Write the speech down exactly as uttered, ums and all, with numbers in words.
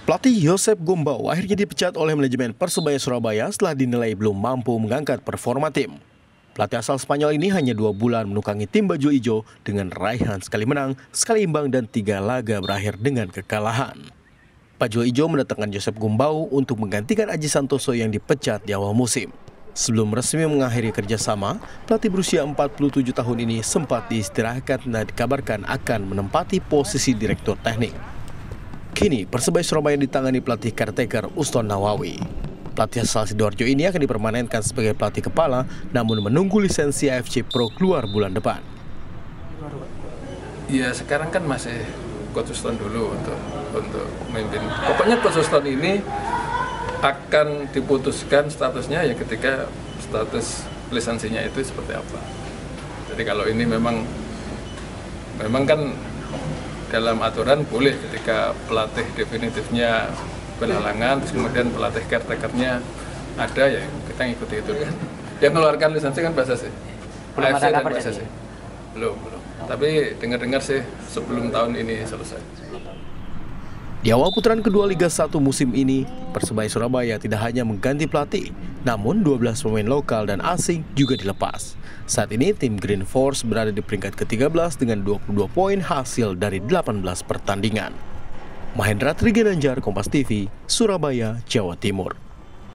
Pelatih Josep Gombau akhirnya dipecat oleh manajemen Persebaya Surabaya setelah dinilai belum mampu mengangkat performa tim. Pelatih asal Spanyol ini hanya dua bulan menukangi tim baju hijau dengan raihan sekali menang, sekali imbang, dan tiga laga berakhir dengan kekalahan. Baju hijau mendatangkan Josep Gombau untuk menggantikan Aji Santoso yang dipecat di awal musim. Sebelum resmi mengakhiri kerjasama, pelatih berusia empat puluh tujuh tahun ini sempat diistirahatkan dan dikabarkan akan menempati posisi direktur teknik. Kini, Persebaya Surabaya ditangani pelatih caretaker Uston Nawawi. Pelatih asal Sidoarjo ini akan dipermanenkan sebagai pelatih kepala, namun menunggu lisensi A F C Pro keluar bulan depan. Ya, sekarang kan masih Coach Uston dulu untuk untuk memimpin. Pokoknya Coach Uston ini akan diputuskan statusnya ya ketika status lisensinya itu seperti apa. Jadi kalau ini memang memang kan dalam aturan boleh ketika pelatih definitifnya berhalangan, terus kemudian pelatih caretakernya ada, ya kita ngikuti itu kan. Yang mengeluarkan lisensi kan P S S I, belum A F C ada dan kabar P S S I. Belum, belum. Tapi dengar-dengar sih sebelum tahun ini selesai. Di awal putaran kedua Liga satu musim ini, Persebaya Surabaya tidak hanya mengganti pelatih, namun dua belas pemain lokal dan asing juga dilepas. Saat ini tim Green Force berada di peringkat ke tiga belas dengan dua puluh dua poin hasil dari delapan belas pertandingan. Mahendra Triginanjar, Kompas T V, Surabaya, Jawa Timur.